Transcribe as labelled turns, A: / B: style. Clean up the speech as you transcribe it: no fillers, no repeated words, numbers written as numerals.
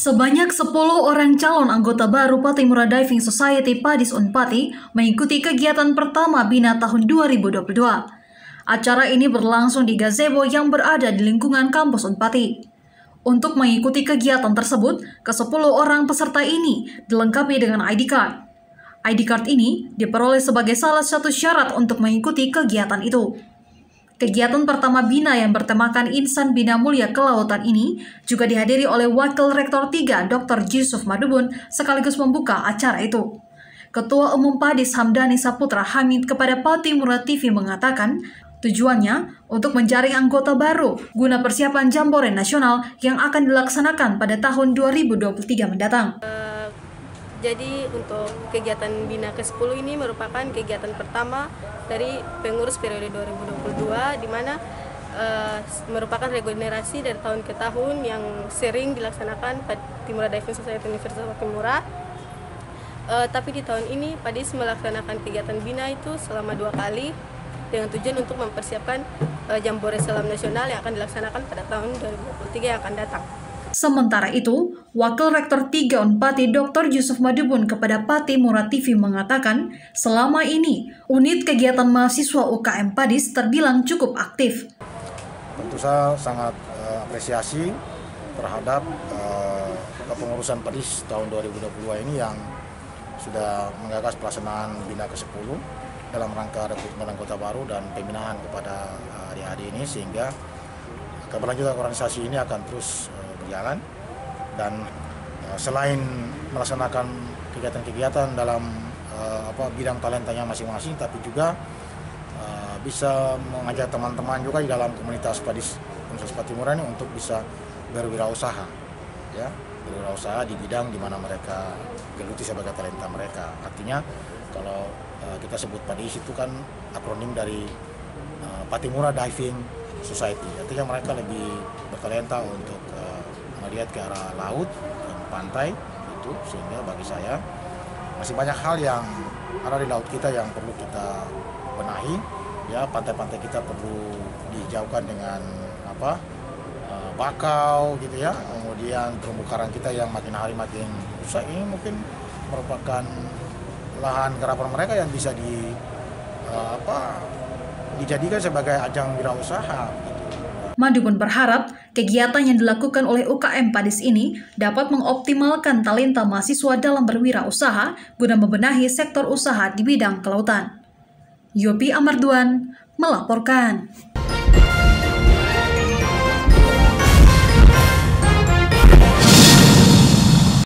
A: Sebanyak 10 orang calon anggota baru Patimura Diving Society Padis Unpati mengikuti kegiatan pertama Bina tahun 2022. Acara ini berlangsung di gazebo yang berada di lingkungan kampus Unpati. Untuk mengikuti kegiatan tersebut, ke-10 orang peserta ini dilengkapi dengan ID card. ID card ini diperoleh sebagai salah satu syarat untuk mengikuti kegiatan itu. Kegiatan pertama Bina yang bertemakan Insan Bina Mulia Kelautan ini juga dihadiri oleh Wakil Rektor 3 Dr. Yusuf Madubun sekaligus membuka acara itu. Ketua Umum Padis Hamdani Saputra Hamid kepada Patimura TV mengatakan tujuannya untuk menjaring anggota baru guna persiapan Jambore Nasional yang akan dilaksanakan pada tahun 2023 mendatang.
B: Jadi untuk kegiatan Bina ke-10 ini merupakan kegiatan pertama dari pengurus periode 2022 di mana merupakan regenerasi dari tahun ke tahun yang sering dilaksanakan Patimura Diving Society Universitas Patimura. Tapi di tahun ini Padis melaksanakan kegiatan Bina itu selama 2 kali dengan tujuan untuk mempersiapkan Jambore Selam Nasional yang akan dilaksanakan pada tahun 2023 yang akan datang.
A: Sementara itu, Wakil Rektor 3 Unpati Dr. Yusuf Madubun kepada Patimura TV mengatakan, selama ini unit kegiatan mahasiswa UKM Padis terbilang cukup aktif.
C: Tentu saya sangat apresiasi terhadap kepengurusan Padis tahun 2022 ini yang sudah menggagas pelaksanaan Bina ke-10 dalam rangka rekrutmen anggota baru dan pembinaan kepada adik-adik ini, sehingga keberlanjutan organisasi ini akan terus berjalan. Dan selain melaksanakan kegiatan-kegiatan dalam bidang talentanya masing-masing, tapi juga bisa mengajak teman-teman juga di dalam komunitas Padis Universitas Patimura ini untuk bisa berwirausaha, ya, berwirausaha di bidang di mana mereka geluti sebagai talenta mereka. Artinya kalau kita sebut Padis itu kan akronim dari Patimura Diving Society, artinya mereka lebih bertalenta untuk melihat ke arah laut dan pantai itu, sehingga bagi saya masih banyak hal yang ada di laut kita yang perlu kita benahi, ya. Pantai-pantai kita perlu dijauhkan dengan bakau gitu, ya. Kemudian terumbu karang kita yang makin hari makin rusak, ini mungkin merupakan lahan garapan mereka yang bisa dijadikan sebagai ajang wirausaha.
A: Madubun berharap kegiatan yang dilakukan oleh UKM Padis ini dapat mengoptimalkan talenta mahasiswa dalam berwirausaha guna membenahi sektor usaha di bidang kelautan. Yopi Amarduan melaporkan.